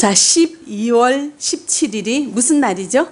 자, 12월 17일이 무슨 날이죠?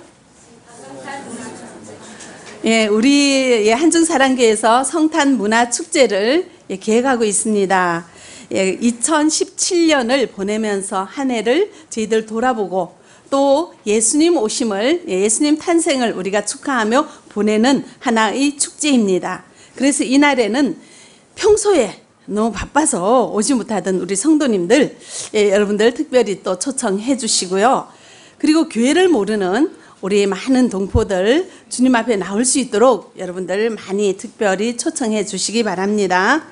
예, 우리 한중사랑교회에서 성탄문화축제를 계획하고 있습니다. 예, 2017년을 보내면서 한 해를 저희들 돌아보고 또 예수님 오심을, 예수님 탄생을 우리가 축하하며 보내는 하나의 축제입니다. 그래서 이날에는 평소에 너무 바빠서 오지 못하던 우리 성도님들, 여러분들 특별히 또 초청해 주시고요. 그리고 교회를 모르는 우리 많은 동포들 주님 앞에 나올 수 있도록 여러분들 많이 특별히 초청해 주시기 바랍니다.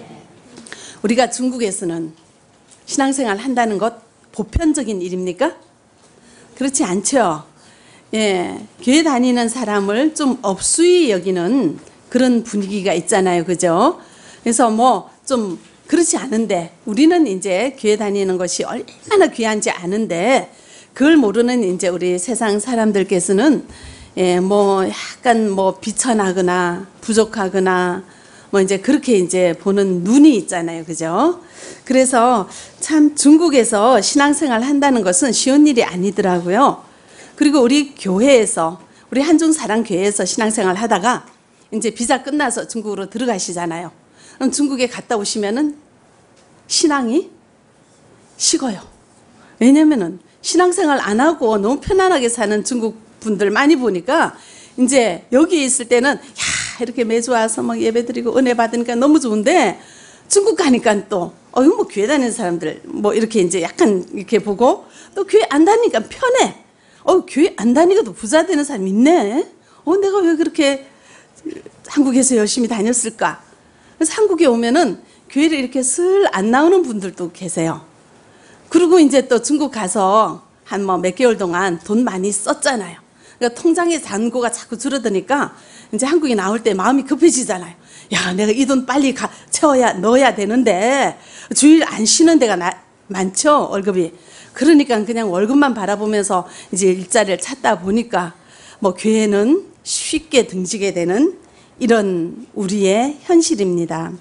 우리가 중국에서는 신앙생활 한다는 것 보편적인 일입니까? 그렇지 않죠. 예, 교회 다니는 사람을 좀 업수히 여기는 그런 분위기가 있잖아요. 그죠? 그래서 뭐 좀 그렇지 않은데 우리는 이제 교회 다니는 것이 얼마나 귀한지 아는데 그걸 모르는 이제 우리 세상 사람들께서는 뭐 약간 뭐 비천하거나 부족하거나 뭐 이제 그렇게 이제 보는 눈이 있잖아요. 그죠? 그래서 참 중국에서 신앙생활 한다는 것은 쉬운 일이 아니더라고요. 그리고 우리 교회에서, 우리 한중사랑교회에서 신앙생활 하다가 이제 비자 끝나서 중국으로 들어가시잖아요. 그럼 중국에 갔다 오시면은 신앙이 식어요. 왜냐면은 신앙생활 안 하고 너무 편안하게 사는 중국 분들 많이 보니까 이제 여기 있을 때는 야, 이렇게 매주 와서 막 예배 드리고 은혜 받으니까 너무 좋은데 중국 가니까 또 이거 뭐 교회 다니는 사람들 뭐 이렇게 이제 약간 이렇게 보고 또 교회 안 다니니까 편해. 교회 안 다니고도 부자 되는 사람 있네. 내가 왜 그렇게 한국에서 열심히 다녔을까? 그래서 한국에 오면은 교회를 이렇게 슬 안 나오는 분들도 계세요. 그리고 이제 또 중국 가서 한 뭐 몇 개월 동안 돈 많이 썼잖아요. 그러니까 통장의 잔고가 자꾸 줄어드니까 이제 한국에 나올 때 마음이 급해지잖아요. 야, 내가 이 돈 빨리 넣어야 되는데 주일 안 쉬는 데가 많죠, 월급이. 그러니까 그냥 월급만 바라보면서 이제 일자리를 찾다 보니까 뭐 교회는 쉽게 등지게 되는 이런 우리의 현실입니다.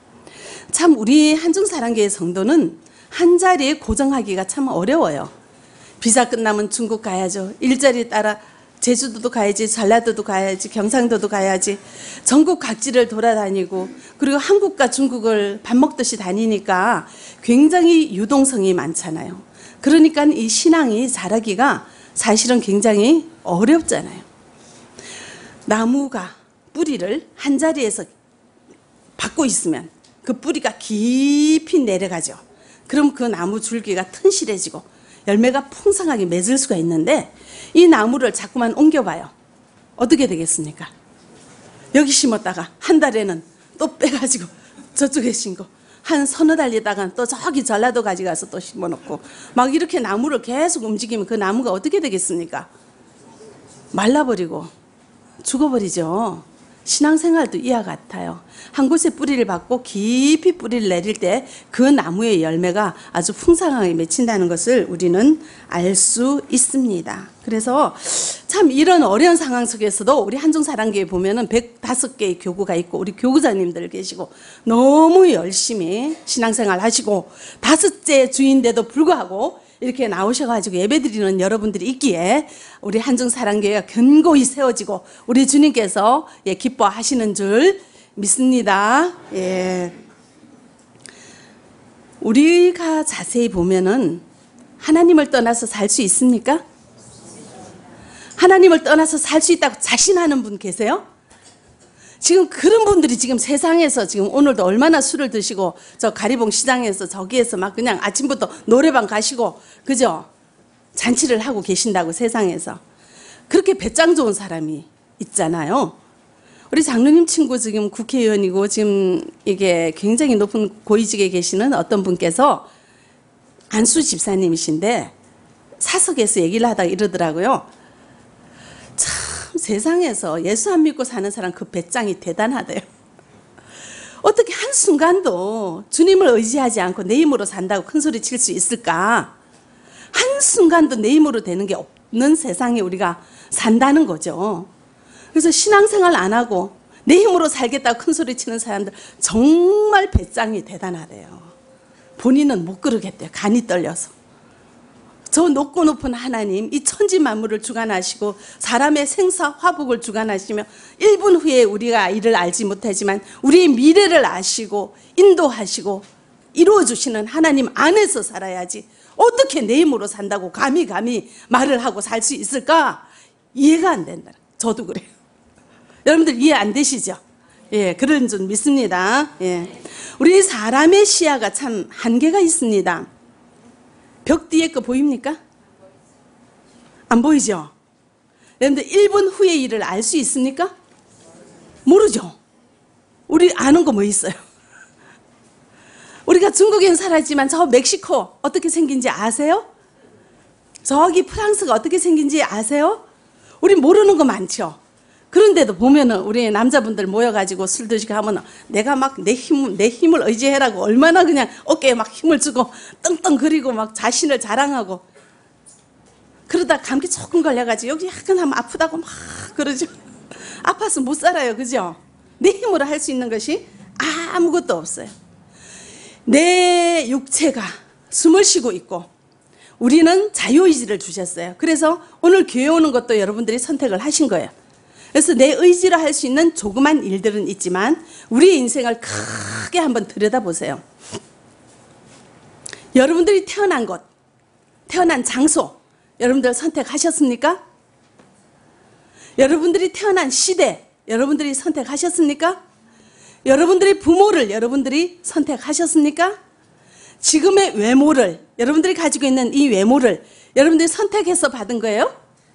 참 우리 한중사랑교회 성도는 한 자리에 고정하기가 참 어려워요. 비자 끝나면 중국 가야죠. 일자리 따라 제주도도 가야지, 전라도도 가야지, 경상도도 가야지. 전국 각지를 돌아다니고 그리고 한국과 중국을 밥 먹듯이 다니니까 굉장히 유동성이 많잖아요. 그러니까 이 신앙이 자라기가 사실은 굉장히 어렵잖아요. 나무가 뿌리를 한 자리에서 받고 있으면 그 뿌리가 깊이 내려가죠. 그럼 그 나무 줄기가 튼실해지고 열매가 풍성하게 맺을 수가 있는데 이 나무를 자꾸만 옮겨봐요. 어떻게 되겠습니까? 여기 심었다가 한 달에는 또 빼가지고 저쪽에 심고 한 서너 달 있다가 또 저기 전라도 가져가서 또 심어놓고 막 이렇게 나무를 계속 움직이면 그 나무가 어떻게 되겠습니까? 말라버리고 죽어버리죠. 신앙생활도 이와 같아요. 한 곳에 뿌리를 받고 깊이 뿌리를 내릴 때 그 나무의 열매가 아주 풍성하게 맺힌다는 것을 우리는 알 수 있습니다. 그래서 참 이런 어려운 상황 속에서도 우리 한중사랑교회 보면은 105개의 교구가 있고 우리 교구자님들 계시고 너무 열심히 신앙생활 하시고 5째 주인데도 불구하고 이렇게 나오셔가지고 예배드리는 여러분들이 있기에 우리 한중사랑교회가 견고히 세워지고 우리 주님께서 기뻐하시는 줄 믿습니다. 예. 우리가 자세히 보면은 하나님을 떠나서 살 수 있습니까? 하나님을 떠나서 살 수 있다고 자신하는 분 계세요? 지금 그런 분들이 지금 세상에서 지금 오늘도 얼마나 술을 드시고 저 가리봉 시장에서 저기에서 막 그냥 아침부터 노래방 가시고 그죠? 잔치를 하고 계신다고 세상에서. 그렇게 배짱 좋은 사람이 있잖아요. 우리 장로님 친구 지금 국회의원이고 지금 이게 굉장히 높은 고위직에 계시는 어떤 분께서 안수 집사님이신데 사석에서 얘기를 하다가 이러더라고요. 참 세상에서 예수 안 믿고 사는 사람 그 배짱이 대단하대요. 어떻게 한순간도 주님을 의지하지 않고 내 힘으로 산다고 큰 소리 칠 수 있을까? 한순간도 내 힘으로 되는 게 없는 세상에 우리가 산다는 거죠. 그래서 신앙생활 안 하고 내 힘으로 살겠다고 큰 소리 치는 사람들 정말 배짱이 대단하대요. 본인은 못 그러겠대요. 간이 떨려서. 저 높고 높은 하나님, 이 천지 만물을 주관하시고 사람의 생사 화복을 주관하시며 1분 후에 우리가 이를 알지 못하지만 우리의 미래를 아시고 인도하시고 이루어주시는 하나님 안에서 살아야지 어떻게 내 힘으로 산다고 감히 말을 하고 살 수 있을까? 이해가 안 된다. 저도 그래요. 여러분들 이해 안 되시죠? 예, 그런 줄 믿습니다. 예. 우리 사람의 시야가 참 한계가 있습니다. 벽 뒤에 거 보입니까? 안 보이죠? 여러분들 1분 후의 일을 알 수 있습니까? 모르죠? 우리 아는 거 뭐 있어요? 우리가 중국에는 살았지만 저 멕시코 어떻게 생긴지 아세요? 저기 프랑스가 어떻게 생긴지 아세요? 우리 모르는 거 많죠? 그런데도 보면은 우리 남자분들 모여가지고 술 드시고 하면 내가 막 내 힘을 의지해라고 얼마나 그냥 어깨에 막 힘을 주고 떵떵거리고 막 자신을 자랑하고 그러다 감기 조금 걸려가지고 여기 약간 하면 아프다고 막 그러죠. 아파서 못 살아요. 그죠? 내 힘으로 할 수 있는 것이 아무것도 없어요. 내 육체가 숨을 쉬고 있고 우리는 자유의지를 주셨어요. 그래서 오늘 교회 오는 것도 여러분들이 선택을 하신 거예요. 그래서 내 의지로 할 수 있는 조그만 일들은 있지만 우리의 인생을 크게 한번 들여다보세요. 여러분들이 태어난 곳, 태어난 장소, 여러분들 선택하셨습니까? 여러분들이 태어난 시대, 여러분들이 선택하셨습니까? 여러분들의 부모를 여러분들이 선택하셨습니까? 지금의 외모를, 여러분들이 가지고 있는 이 외모를 여러분들이 선택해서 받은 거예요?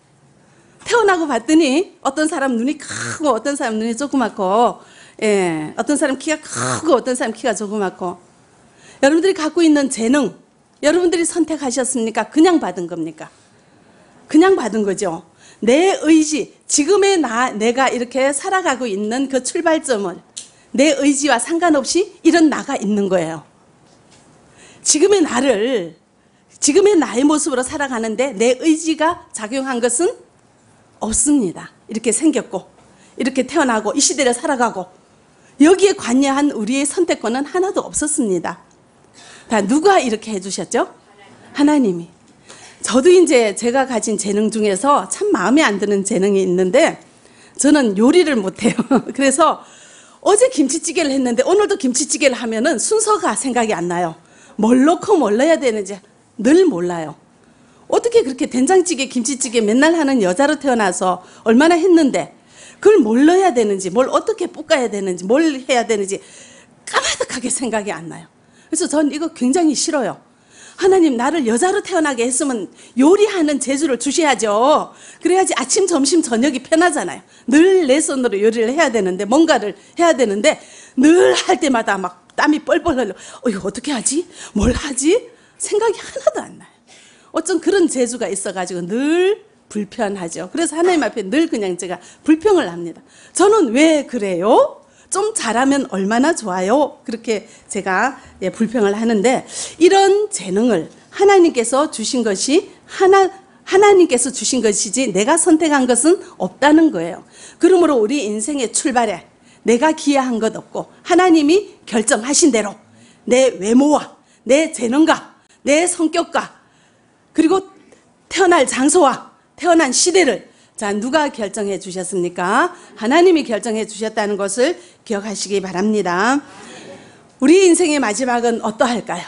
태어나고 봤더니 어떤 사람 눈이 크고 어떤 사람 눈이 조그맣고, 예, 어떤 사람 키가 크고 어떤 사람 키가 조그맣고, 여러분들이 갖고 있는 재능 여러분들이 선택하셨습니까? 그냥 받은 겁니까? 그냥 받은 거죠. 내 의지, 지금의 내가 이렇게 살아가고 있는 그 출발점을 내 의지와 상관없이 이런 나가 있는 거예요. 지금의 나를, 지금의 나의 모습으로 살아가는데 내 의지가 작용한 것은 없습니다. 이렇게 생겼고 이렇게 태어나고 이 시대를 살아가고 여기에 관여한 우리의 선택권은 하나도 없었습니다. 다 누가 이렇게 해주셨죠? 하나님이. 저도 이제 제가 가진 재능 중에서 참 마음에 안 드는 재능이 있는데 저는 요리를 못해요. 그래서 어제 김치찌개를 했는데 오늘도 김치찌개를 하면은 순서가 생각이 안 나요. 뭘 넣고 뭘 넣어야 되는지 늘 몰라요. 어떻게 그렇게 된장찌개, 김치찌개 맨날 하는 여자로 태어나서 얼마나 했는데 그걸 뭘 넣어야 되는지, 뭘 어떻게 볶아야 되는지, 뭘 해야 되는지 까마득하게 생각이 안 나요. 그래서 전 이거 굉장히 싫어요. 하나님 나를 여자로 태어나게 했으면 요리하는 재주를 주셔야죠. 그래야지 아침, 점심, 저녁이 편하잖아요. 늘 내 손으로 요리를 해야 되는데 뭔가를 해야 되는데 늘 할 때마다 막 땀이 뻘뻘 흘러. 이거 어떻게 하지? 뭘 하지? 생각이 하나도 안 나요. 어쩜 그런 재주가 있어가지고 늘 불편하죠. 그래서 하나님 앞에 늘 그냥 제가 불평을 합니다. 저는 왜 그래요? 좀 잘하면 얼마나 좋아요? 그렇게 제가 불평을 하는데 이런 재능을 하나님께서 주신 것이 하나님께서 주신 것이지 내가 선택한 것은 없다는 거예요. 그러므로 우리 인생의 출발에 내가 기여한 것 없고 하나님이 결정하신 대로 내 외모와 내 재능과 내 성격과 그리고 태어날 장소와 태어난 시대를 자 누가 결정해 주셨습니까? 하나님이 결정해 주셨다는 것을 기억하시기 바랍니다. 우리 인생의 마지막은 어떠할까요?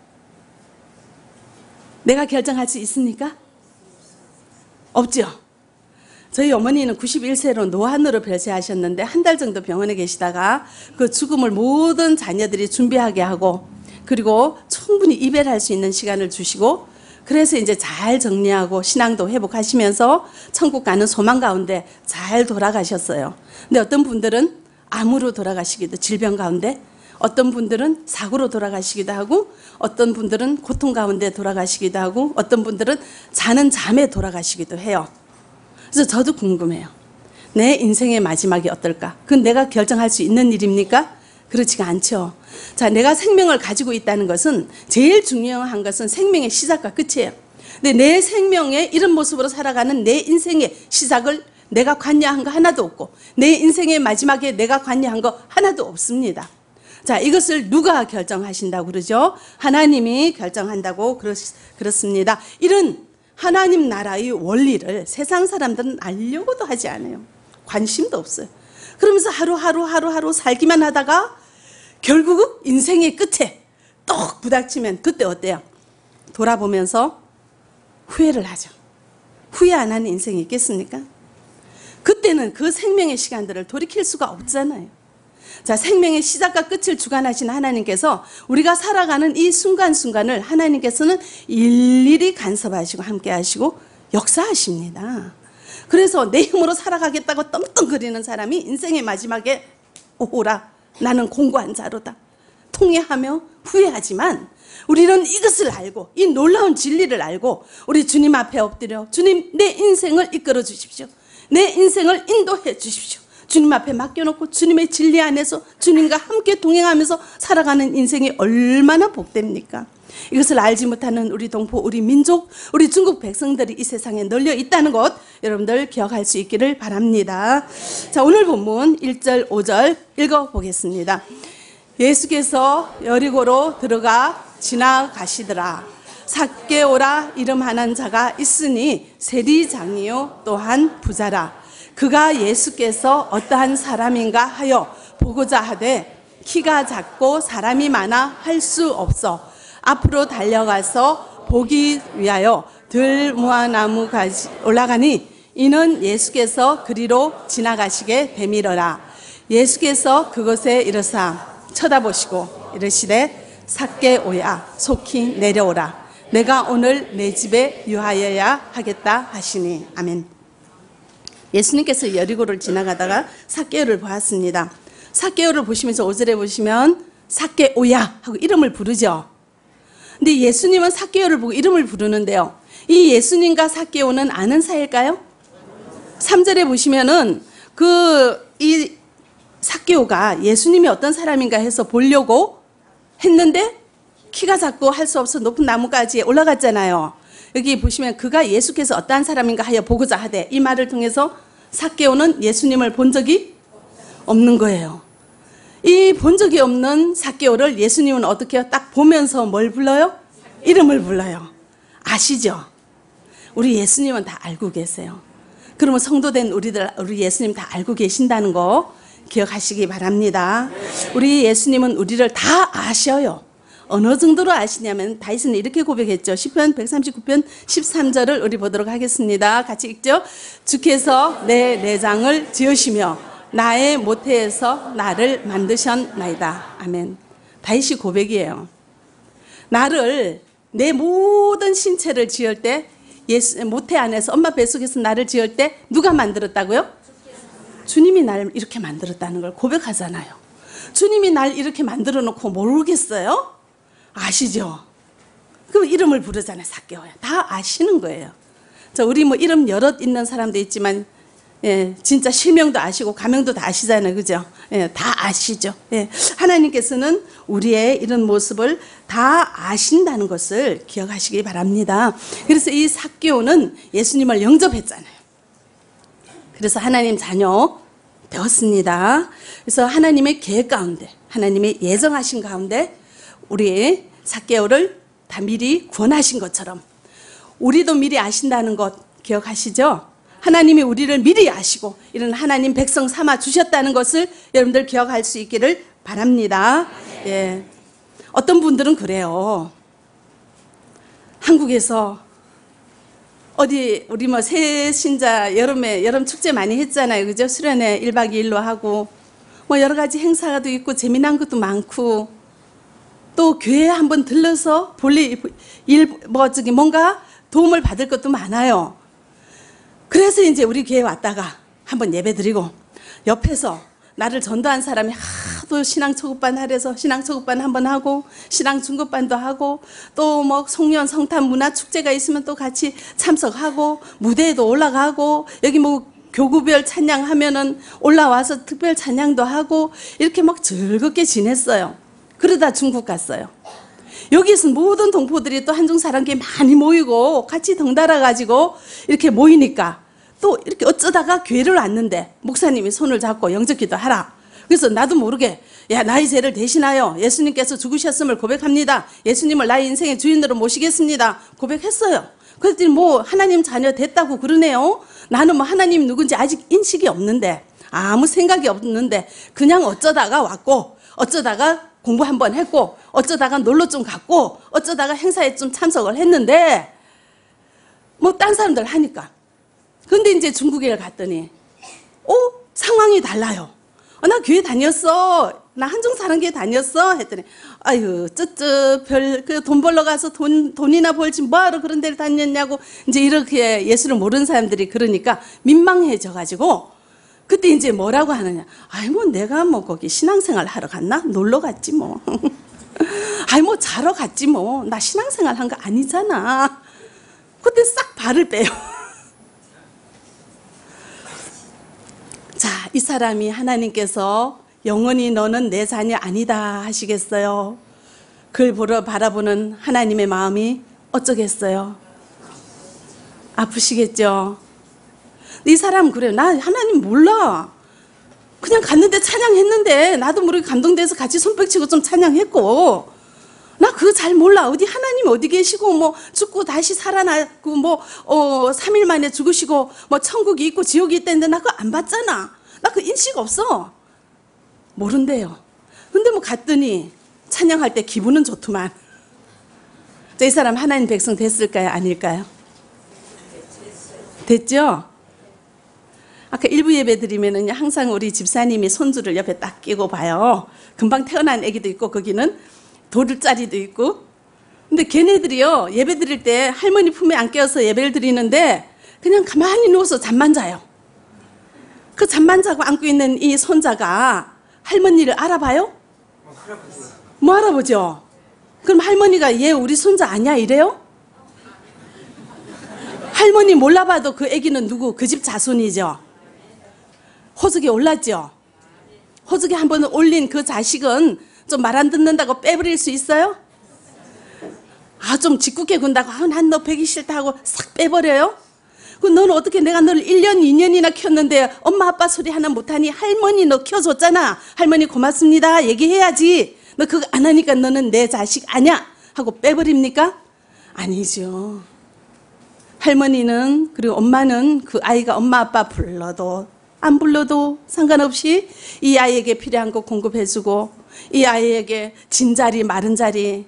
내가 결정할 수 있습니까? 없죠. 저희 어머니는 91세로 노안으로 별세하셨는데 한 달 정도 병원에 계시다가 그 죽음을 모든 자녀들이 준비하게 하고 그리고 충분히 이별할 수 있는 시간을 주시고 그래서 이제 잘 정리하고 신앙도 회복하시면서 천국 가는 소망 가운데 잘 돌아가셨어요. 근데 어떤 분들은 암으로 돌아가시기도 질병 가운데 어떤 분들은 사고로 돌아가시기도 하고 어떤 분들은 고통 가운데 돌아가시기도 하고 어떤 분들은 자는 잠에 돌아가시기도 해요. 그래서 저도 궁금해요. 내 인생의 마지막이 어떨까? 그건 내가 결정할 수 있는 일입니까? 그렇지가 않죠. 자, 내가 생명을 가지고 있다는 것은 제일 중요한 것은 생명의 시작과 끝이에요. 근데 내 생명의 이런 모습으로 살아가는 내 인생의 시작을 내가 관여한 거 하나도 없고 내 인생의 마지막에 내가 관여한 거 하나도 없습니다. 자, 이것을 누가 결정하신다고 그러죠? 하나님이 결정한다고 그렇습니다. 이런 하나님 나라의 원리를 세상 사람들은 알려고도 하지 않아요. 관심도 없어요. 그러면서 하루 살기만 하다가 결국 인생의 끝에 떡 부닥치면 그때 어때요? 돌아보면서 후회를 하죠. 후회 안 하는 인생이 있겠습니까? 그때는 그 생명의 시간들을 돌이킬 수가 없잖아요. 자, 생명의 시작과 끝을 주관하시는 하나님께서 우리가 살아가는 이 순간순간을 하나님께서는 일일이 간섭하시고 함께 하시고 역사하십니다. 그래서 내 힘으로 살아가겠다고 떵떵거리는 사람이 인생의 마지막에 오호라 나는 공고한 자로다 통회하며 후회하지만 우리는 이것을 알고 이 놀라운 진리를 알고 우리 주님 앞에 엎드려 주님 내 인생을 이끌어 주십시오. 내 인생을 인도해 주십시오. 주님 앞에 맡겨놓고 주님의 진리 안에서 주님과 함께 동행하면서 살아가는 인생이 얼마나 복됩니까? 이것을 알지 못하는 우리 동포, 우리 민족, 우리 중국 백성들이 이 세상에 널려 있다는 것 여러분들 기억할 수 있기를 바랍니다. 자, 오늘 본문 1절, 5절 읽어보겠습니다. 예수께서 여리고로 들어가 지나가시더라. 삭개오라 이름하는 자가 있으니 세리장이요 또한 부자라. 그가 예수께서 어떠한 사람인가 하여 보고자 하되 키가 작고 사람이 많아 할 수 없어 앞으로 달려가서 보기 위하여 들무화나무 가지 올라가니 이는 예수께서 그리로 지나가시게 되밀어라. 예수께서 그곳에 이르사 쳐다보시고 이르시되 삭개오야 속히 내려오라. 내가 오늘 내 집에 유하여야 하겠다 하시니. 아멘. 예수님께서 여리고를 지나가다가 삭개오를 보았습니다. 삭개오를 보시면서 5절에 보시면 삭개오야 하고 이름을 부르죠. 근데 예수님은 삭개오를 보고 이름을 부르는데요. 이 예수님과 삭개오는 아는 사이일까요? 3절에 보시면은 이 삭개오가 예수님이 어떤 사람인가 해서 보려고 했는데 키가 작고 할 수 없어 높은 나무까지 올라갔잖아요. 여기 보시면 그가 예수께서 어떠한 사람인가 하여 보고자 하되 이 말을 통해서 삭개오는 예수님을 본 적이 없는 거예요. 이 본 적이 없는 삭개오를 예수님은 어떻게 해요? 딱 보면서 뭘 불러요? 이름을 불러요. 아시죠? 우리 예수님은 다 알고 계세요. 그러면 성도된 우리 예수님 다 알고 계신다는 거 기억하시기 바랍니다. 우리 예수님은 우리를 다 아셔요. 어느 정도로 아시냐면 다윗은 이렇게 고백했죠. 시편 139편 13절을 우리 보도록 하겠습니다. 같이 읽죠. 주께서 내 내장을 지으시며 나의 모태에서 나를 만드셨나이다. 아멘. 다윗이 고백이에요. 나를 내 모든 신체를 지을 때 모태 안에서 엄마 뱃속에서 나를 지을 때 누가 만들었다고요? 주님이 나를 이렇게 만들었다는 걸 고백하잖아요. 주님이 날 이렇게 만들어 놓고 모르겠어요? 아시죠? 그럼 이름을 부르잖아요. 삭개오야. 다 아시는 거예요. 우리 뭐 이름 여럿 있는 사람도 있지만 진짜 실명도 아시고 가명도 다 아시잖아요. 그죠? 다 아시죠? 하나님께서는 우리의 이런 모습을 다 아신다는 것을 기억하시기 바랍니다. 그래서 이 삭개오는 예수님을 영접했잖아요. 그래서 하나님 자녀 되었습니다. 그래서 하나님의 계획 가운데, 하나님의 예정하신 가운데 우리 삭개오를 다 미리 구원하신 것처럼 우리도 미리 아신다는 것 기억하시죠? 하나님이 우리를 미리 아시고 이런 하나님 백성 삼아 주셨다는 것을 여러분들 기억할 수 있기를 바랍니다. 예. 어떤 분들은 그래요. 한국에서 우리 뭐 새신자 여름 축제 많이 했잖아요. 그죠? 수련회 1박 2일로 하고 뭐 여러 가지 행사도 있고 재미난 것도 많고 또 교회에 한번 들러서 뭔가 도움을 받을 것도 많아요. 그래서 이제 우리 교회 왔다가 한번 예배 드리고 옆에서 나를 전도한 사람이 하도 신앙 초급반 하래서 신앙 초급반 한번 하고 신앙 중급반도 하고 또 뭐 송년 성탄 문화 축제가 있으면 또 같이 참석하고 무대에도 올라가고 여기 뭐 교구별 찬양하면은 올라와서 특별 찬양도 하고 이렇게 막 즐겁게 지냈어요. 그러다 중국 갔어요. 여기서 모든 동포들이 또 한중사랑교회 많이 모이고 같이 덩달아 가지고 이렇게 모이니까 또 이렇게 어쩌다가 교회를 왔는데 목사님이 손을 잡고 영접기도 하라. 그래서 나도 모르게 야, 나의 죄를 대신하여 예수님께서 죽으셨음을 고백합니다. 예수님을 나의 인생의 주인으로 모시겠습니다. 고백했어요. 그랬더니 뭐 하나님 자녀 됐다고 그러네요. 나는 뭐 하나님 누군지 아직 인식이 없는데, 아무 생각이 없는데 그냥 어쩌다가 왔고, 어쩌다가 공부 한번 했고, 어쩌다가 놀러 좀 갔고, 어쩌다가 행사에 좀 참석을 했는데 뭐 딴 사람들 하니까. 근데 이제 중국에 갔더니 상황이 달라요. 나 교회 다녔어. 나 한중사랑교회 다녔어. 했더니 아유 쯧쯧 돈 벌러 가서 돈이나 벌지 뭐하러 그런 데를 다녔냐고 이제 이렇게 예수를 모르는 사람들이 그러니까 민망해져 가지고 그때 이제 뭐라고 하느냐. 아이 뭐 내가 뭐 거기 신앙생활 하러 갔나? 놀러 갔지 뭐. 아이 뭐 자러 갔지 뭐. 나 신앙생활 한 거 아니잖아. 그때 싹 발을 빼요. 자, 이 사람이 하나님께서 영원히 너는 내 자녀 아니다 하시겠어요? 그걸 바라보는 하나님의 마음이 어쩌겠어요? 아프시겠죠? 이 사람 그래요. 나 하나님 몰라. 그냥 갔는데 찬양했는데 나도 모르게 감동돼서 같이 손뼉치고 좀 찬양했고, 나 그거 잘 몰라. 어디 하나님 어디 계시고 뭐 죽고 다시 살아나고 뭐 3일 만에 죽으시고 뭐 천국이 있고 지옥이 있다는데 나 그거 안 봤잖아. 나 그 인식 없어. 모른대요. 근데 뭐 갔더니 찬양할 때 기분은 좋더만. 이 사람 하나님 백성 됐을까요? 아닐까요? 됐죠? 아까 일부 예배 드리면은 항상 우리 집사님이 손주를 옆에 딱 끼고 봐요. 금방 태어난 아기도 있고 거기는 돌짜리도 있고. 근데 걔네들이요, 예배 드릴 때 할머니 품에 안 껴서 예배를 드리는데 그냥 가만히 누워서 잠만 자요. 그 잠만 자고 안고 있는 이 손자가 할머니를 알아봐요? 뭐 알아보죠? 그럼 할머니가 얘 우리 손자 아니야 이래요? 할머니 몰라봐도 그 아기는 누구? 그 집 자손이죠. 호적에 올랐죠. 호적에 한번 올린 그 자식은 좀 말 안 듣는다고 빼버릴 수 있어요? 좀 짓궂게 군다고 난 너 배기 싫다 하고 싹 빼버려요? 그럼 너는 어떻게, 내가 너를 1년 2년이나 켰는데 엄마 아빠 소리 하나 못하니? 할머니 너 켜줬잖아. 할머니 고맙습니다 얘기해야지. 너 그거 안 하니까 너는 내 자식 아냐 하고 빼버립니까? 아니죠. 할머니는 그리고 엄마는 그 아이가 엄마 아빠 불러도 안 불러도 상관없이 이 아이에게 필요한 거 공급해주고, 이 아이에게 진 자리 마른 자리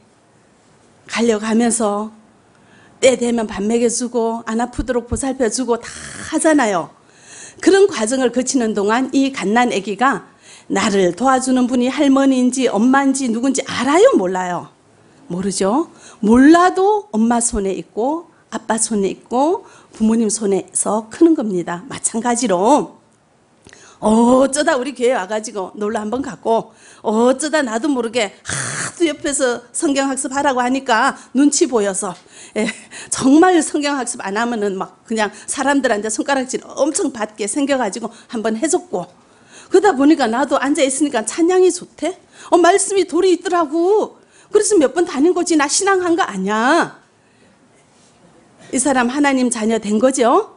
갈려가면서 때 되면 밥 먹여주고 안 아프도록 보살펴주고 다 하잖아요. 그런 과정을 거치는 동안 이 갓난 아기가 나를 도와주는 분이 할머니인지 엄마인지 누군지 알아요? 몰라요? 모르죠. 몰라도 엄마 손에 있고 아빠 손에 있고 부모님 손에서 크는 겁니다. 마찬가지로 어쩌다 우리 교회 와가지고 놀러 한번 갔고, 어쩌다 나도 모르게 하도 옆에서 성경학습 하라고 하니까 눈치 보여서, 정말 성경학습 안 하면은 막 그냥 사람들한테 손가락질 엄청 받게 생겨가지고 한번 해줬고, 그러다 보니까 나도 앉아있으니까 찬양이 좋대? 말씀이 돌이 있더라고. 그래서 몇 번 다닌 거지. 나 신앙한 거 아니야. 이 사람 하나님 자녀 된 거죠?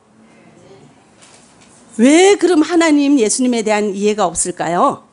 왜 그럼 하나님 예수님에 대한 이해가 없을까요?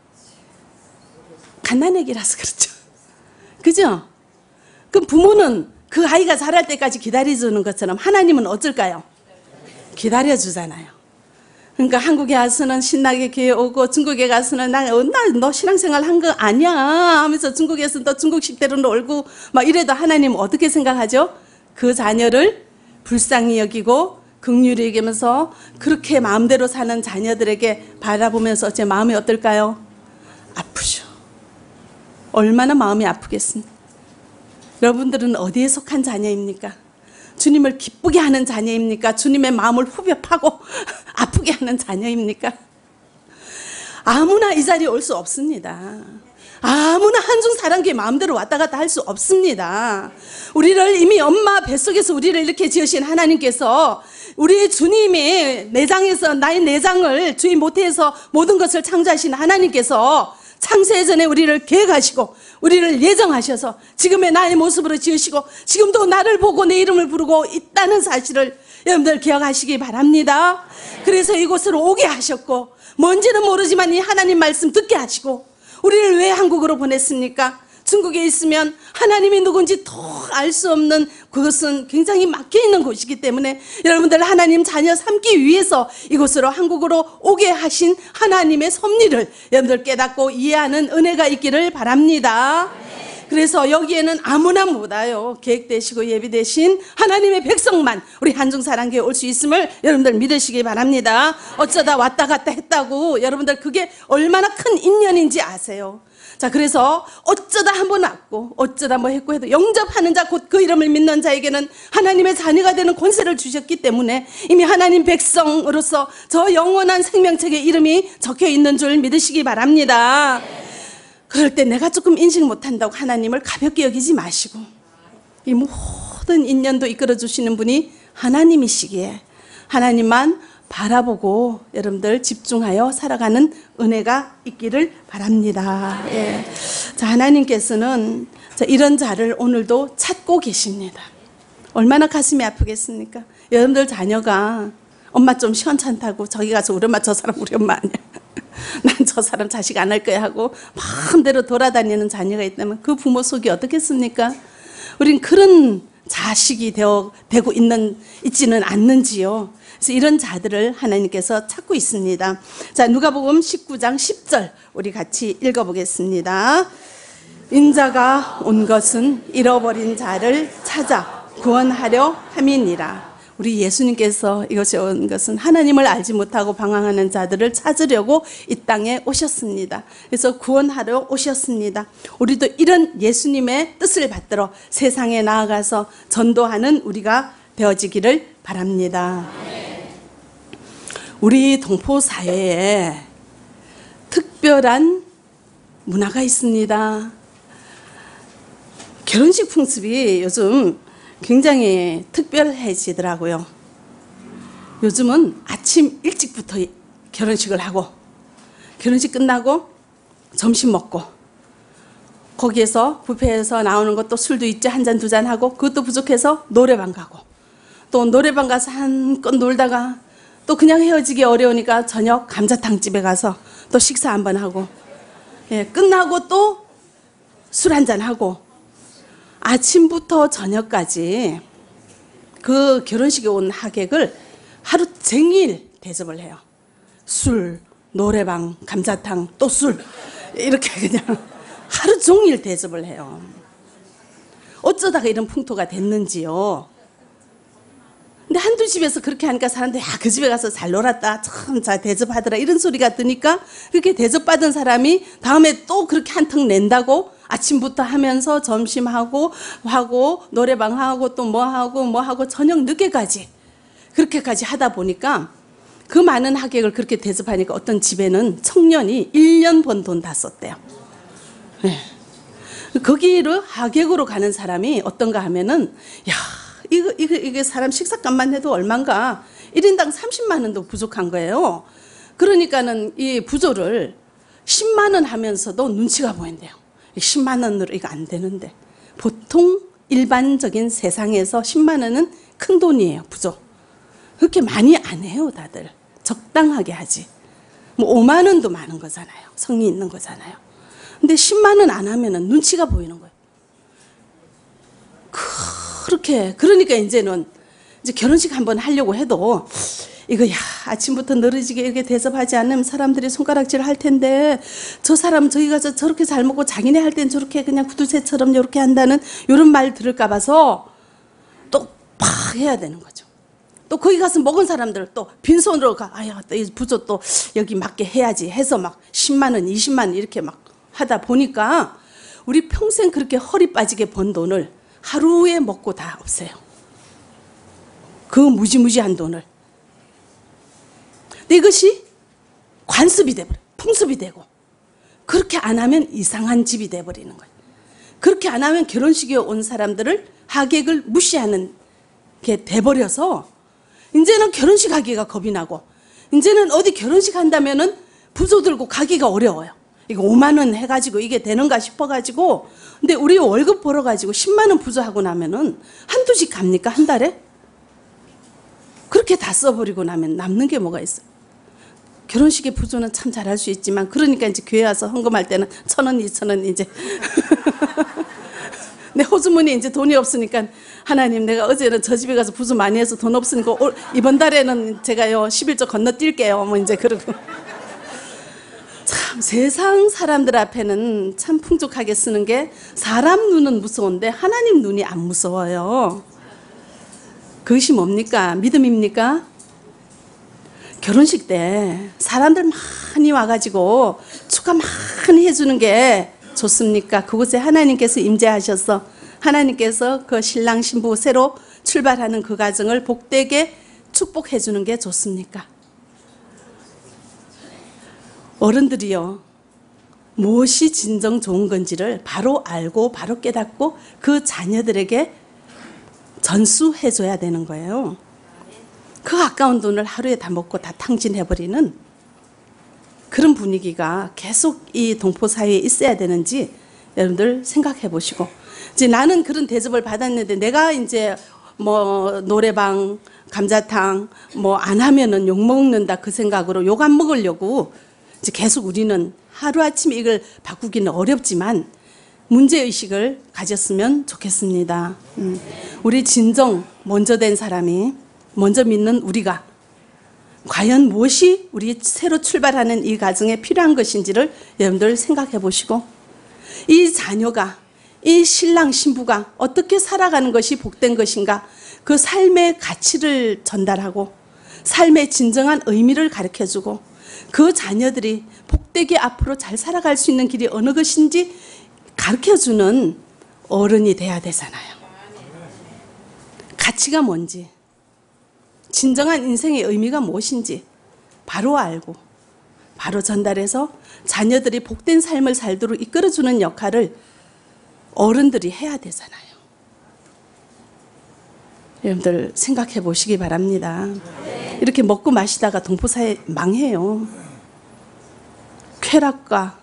갓난애기라서 그렇죠. 그죠? 그럼 부모는 그 아이가 자랄 때까지 기다려주는 것처럼 하나님은 어쩔까요? 기다려주잖아요. 그러니까 한국에 가서는 신나게 교회 오고, 중국에 가서는 너 신앙생활 한 거 아니야 하면서 중국에서 너 중국식대로 놀고 막 이래도 하나님은 어떻게 생각하죠? 그 자녀를 불쌍히 여기고 긍휼히 여기면서 그렇게 마음대로 사는 자녀들에게 바라보면서 제 마음이 어떨까요? 아프죠. 얼마나 마음이 아프겠습니까? 여러분들은 어디에 속한 자녀입니까? 주님을 기쁘게 하는 자녀입니까? 주님의 마음을 후벼 파고 아프게 하는 자녀입니까? 아무나 이 자리에 올 수 없습니다. 아무나 한중사랑교회 마음대로 왔다 갔다 할 수 없습니다. 우리를 이미 엄마 뱃속에서 우리를 이렇게 지으신 하나님께서, 우리 주님의 내장에서 나의 내장을 주의 모태에서 모든 것을 창조하신 하나님께서 창세 전에 우리를 계획하시고 우리를 예정하셔서 지금의 나의 모습으로 지으시고 지금도 나를 보고 내 이름을 부르고 있다는 사실을 여러분들 기억하시기 바랍니다. 그래서 이곳으로 오게 하셨고, 뭔지는 모르지만 이 하나님 말씀 듣게 하시고, 우리를 왜 한국으로 보냈습니까? 중국에 있으면 하나님이 누군지 더 알 수 없는, 그것은 굉장히 막혀있는 곳이기 때문에 여러분들 하나님 자녀 삼기 위해서 이곳으로 한국으로 오게 하신 하나님의 섭리를 여러분들 깨닫고 이해하는 은혜가 있기를 바랍니다. 그래서 여기에는 아무나 못와요. 계획되시고 예비되신 하나님의 백성만 우리 한중사랑교회에 올 수 있음을 여러분들 믿으시기 바랍니다. 어쩌다 왔다 갔다 했다고 여러분들 그게 얼마나 큰 인연인지 아세요? 자, 그래서 어쩌다 한번 왔고 어쩌다 뭐 했고 해도 영접하는 자, 곧 그 이름을 믿는 자에게는 하나님의 자녀가 되는 권세를 주셨기 때문에 이미 하나님 백성으로서 저 영원한 생명책에 이름이 적혀 있는 줄 믿으시기 바랍니다. 그럴 때 내가 조금 인식 못한다고 하나님을 가볍게 여기지 마시고, 이 모든 인연도 이끌어 주시는 분이 하나님이시기에 하나님만 바라보고 여러분들 집중하여 살아가는 은혜가 있기를 바랍니다. 예. 자, 하나님께서는 이런 자를 오늘도 찾고 계십니다. 얼마나 가슴이 아프겠습니까? 여러분들 자녀가 엄마 좀 시원찮다고 저기 가서 우리 엄마 저 사람 우리 엄마 아니야, 난 저 사람 자식 안 할 거야 하고 마음대로 돌아다니는 자녀가 있다면 그 부모 속이 어떻겠습니까? 우린 그런 자식이 되고 있지는 않는지요. 그래서 이런 자들을 하나님께서 찾고 있습니다. 자, 누가복음 19장 10절 우리 같이 읽어보겠습니다. 인자가 온 것은 잃어버린 자를 찾아 구원하려 함이니라. 우리 예수님께서 이것이 온 것은 하나님을 알지 못하고 방황하는 자들을 찾으려고 이 땅에 오셨습니다. 그래서 구원하러 오셨습니다. 우리도 이런 예수님의 뜻을 받들어 세상에 나아가서 전도하는 우리가 되어지기를 바랍니다. 우리 동포 사회에 특별한 문화가 있습니다. 결혼식 풍습이 요즘 굉장히 특별해지더라고요. 요즘은 아침 일찍부터 결혼식을 하고, 결혼식 끝나고 점심 먹고, 거기에서 뷔페에서 나오는 것도 술도 있지 한 잔 두 잔 하고, 그것도 부족해서 노래방 가고, 또 노래방 가서 한껏 놀다가 또 그냥 헤어지기 어려우니까 저녁 감자탕 집에 가서 또 식사 한번 하고, 예, 끝나고 또 술 한 잔 하고, 아침부터 저녁까지 그 결혼식에 온 하객을 하루 종일 대접을 해요. 술, 노래방, 감자탕, 또 술, 이렇게 그냥 하루 종일 대접을 해요. 어쩌다가 이런 풍토가 됐는지요. 근데 한두 집에서 그렇게 하니까 사람들이 그 집에 가서 잘 놀았다, 참 잘 대접하더라, 이런 소리가 드니까 그렇게 대접받은 사람이 다음에 또 그렇게 한턱 낸다고 아침부터 하면서 점심하고 노래방하고 또 뭐하고 저녁 늦게까지 그렇게까지 하다 보니까 그 많은 하객을 그렇게 대접하니까 어떤 집에는 청년이 1년 번 돈 다 썼대요. 네. 거기로 하객으로 가는 사람이 어떤가 하면은, 야, 이게 사람 식사값만 해도 얼만가 1인당 30만 원도 부족한 거예요. 그러니까는 이 부조를 10만 원 하면서도 눈치가 보인대요. 10만 원으로 이거 안 되는데, 보통 일반적인 세상에서 10만 원은 큰 돈이에요. 부조 그렇게 많이 안 해요. 다들 적당하게 하지. 뭐 5만 원도 많은 거잖아요. 성의 있는 거잖아요. 근데 10만 원 안 하면은 눈치가 보이는 거예요. 그러니까 이제는 이제 결혼식 한번 하려고 해도 이거 아침부터 늘어지게 이렇게 대접하지 않으면 사람들이 손가락질 할 텐데, 저 사람 저기 가서 저렇게 잘 먹고 자기네 할 땐 저렇게 그냥 구두쇠처럼 이렇게 한다는 이런 말 들을까 봐서 또 팍 해야 되는 거죠. 또 거기 가서 먹은 사람들 또 빈손으로 또 이 부조 또 여기 맞게 해야지 해서 막 10만 원 20만 원 이렇게 막 하다 보니까 우리 평생 그렇게 허리 빠지게 번 돈을 하루에 먹고 다 없어요. 그 무지무지한 돈을. 근데 이것이 관습이 돼버려요. 풍습이 되고, 그렇게 안 하면 이상한 집이 돼버리는 거예요. 그렇게 안 하면 결혼식에 온 사람들을, 하객을 무시하는 게 돼버려서 이제는 결혼식 하기가 겁이 나고, 이제는 어디 결혼식 한다면은 부조 들고 가기가 어려워요. 이거 5만 원 해가지고 이게 되는가 싶어가지고. 근데 우리 월급 벌어가지고 10만 원 부조하고 나면은 한두 집 갑니까? 한 달에? 그렇게 다 써버리고 나면 남는 게 뭐가 있어요? 결혼식에 부조는 참 잘할 수 있지만, 그러니까 이제 교회 와서 헌금할 때는 1,000원, 2,000원 이제. 내 호주머니에 이제 돈이 없으니까, 하나님, 내가 어제는 저 집에 가서 부조 많이 해서 돈 없으니까 이번 달에는 제가요 11조 건너뛸게요. 뭐 이제 그러고. 참 세상 사람들 앞에는 참 풍족하게 쓰는 게, 사람 눈은 무서운데 하나님 눈이 안 무서워요. 그것이 뭡니까? 믿음입니까? 결혼식 때 사람들 많이 와가지고 축하 많이 해주는 게 좋습니까? 그곳에 하나님께서 임재하셔서 하나님께서 그 신랑 신부 새로 출발하는 그 가정을 복되게 축복해 주는 게 좋습니까? 어른들이요, 무엇이 진정 좋은 건지를 바로 알고 바로 깨닫고 그 자녀들에게 전수해 줘야 되는 거예요. 그 아까운 돈을 하루에 다 먹고 다 탕진해버리는 그런 분위기가 계속 이 동포사회에 있어야 되는지 여러분들 생각해 보시고, 이제 나는 그런 대접을 받았는데 내가 이제 뭐 노래방, 감자탕 뭐 안 하면은 욕 먹는다 그 생각으로 욕 안 먹으려고 이제 계속 우리는 하루아침에 이걸 바꾸기는 어렵지만 문제의식을 가졌으면 좋겠습니다. 우리 진정 먼저 된 사람이, 먼저 믿는 우리가 과연 무엇이 우리 새로 출발하는 이 가정에 필요한 것인지를 여러분들 생각해 보시고, 이 자녀가, 이 신랑 신부가 어떻게 살아가는 것이 복된 것인가, 그 삶의 가치를 전달하고 삶의 진정한 의미를 가르쳐주고, 그 자녀들이 복되게 앞으로 잘 살아갈 수 있는 길이 어느 것인지 가르쳐주는 어른이 돼야 되잖아요. 가치가 뭔지, 진정한 인생의 의미가 무엇인지 바로 알고 바로 전달해서 자녀들이 복된 삶을 살도록 이끌어주는 역할을 어른들이 해야 되잖아요. 여러분들 생각해 보시기 바랍니다. 이렇게 먹고 마시다가 동포사회 망해요. 쾌락과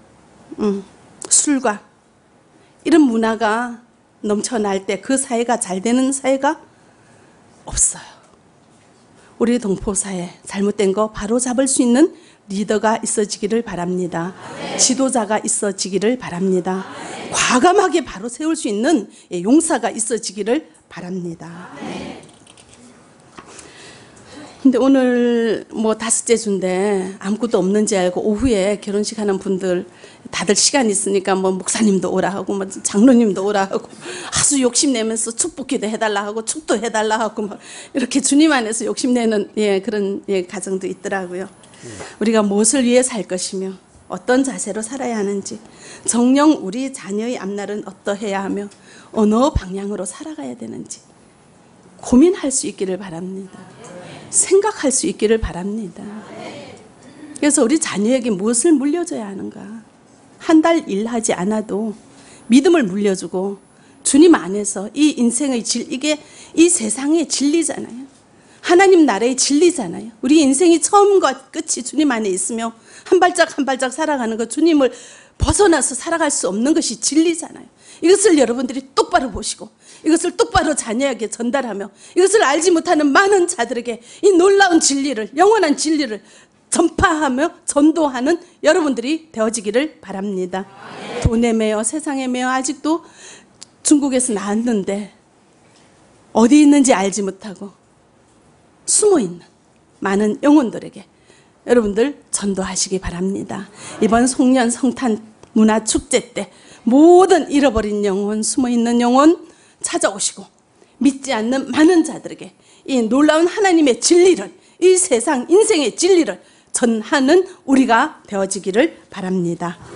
술과 이런 문화가 넘쳐날 때 그 사회가 잘 되는 사회가 없어요. 우리 동포사회 잘못된 거 바로 잡을 수 있는 리더가 있어지기를 바랍니다. 지도자가 있어지기를 바랍니다. 과감하게 바로 세울 수 있는 용사가 있어지기를 바랍니다. 근데 오늘 뭐 5째 주인데 아무것도 없는지 알고 오후에 결혼식 하는 분들 다들 시간 있으니까 뭐 목사님도 오라 하고 뭐 장로님도 오라 하고 아주 욕심내면서 축복기도 해달라 하고 축도 해달라 하고 막 이렇게 주님 안에서 욕심내는 그런 가정도 있더라고요. 우리가 무엇을 위해 살 것이며 어떤 자세로 살아야 하는지, 정녕 우리 자녀의 앞날은 어떠해야 하며 어느 방향으로 살아가야 되는지 고민할 수 있기를 바랍니다. 생각할 수 있기를 바랍니다. 그래서 우리 자녀에게 무엇을 물려줘야 하는가? 한 달 일하지 않아도 믿음을 물려주고 주님 안에서 이 인생의 이게 이 세상의 진리잖아요. 하나님 나라의 진리잖아요. 우리 인생이 처음과 끝이 주님 안에 있으며 한 발짝 한 발짝 살아가는 것, 주님을 벗어나서 살아갈 수 없는 것이 진리잖아요. 이것을 여러분들이 똑바로 보시고 이것을 똑바로 자녀에게 전달하며 이것을 알지 못하는 많은 자들에게 이 놀라운 진리를, 영원한 진리를 전파하며 전도하는 여러분들이 되어지기를 바랍니다. 돈에 매여 세상에 매여 아직도 중국에서 나왔는데 어디 있는지 알지 못하고 숨어있는 많은 영혼들에게 여러분들 전도하시기 바랍니다. 이번 송년 성탄 문화축제 때 모든 잃어버린 영혼, 숨어있는 영혼 찾아오시고 믿지 않는 많은 자들에게 이 놀라운 하나님의 진리를, 이 세상 인생의 진리를 전하는 우리가 되어지기를 바랍니다.